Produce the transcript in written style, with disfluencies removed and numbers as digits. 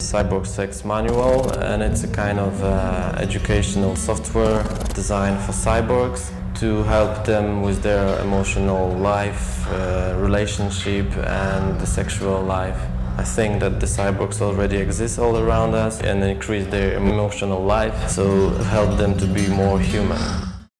Cyborg Sex Manual, and it's a kind of educational software designed for cyborgs to help them with their emotional life, relationship and the sexual life. I think that the cyborgs already exist all around us and increase their emotional life, so help them to be more human.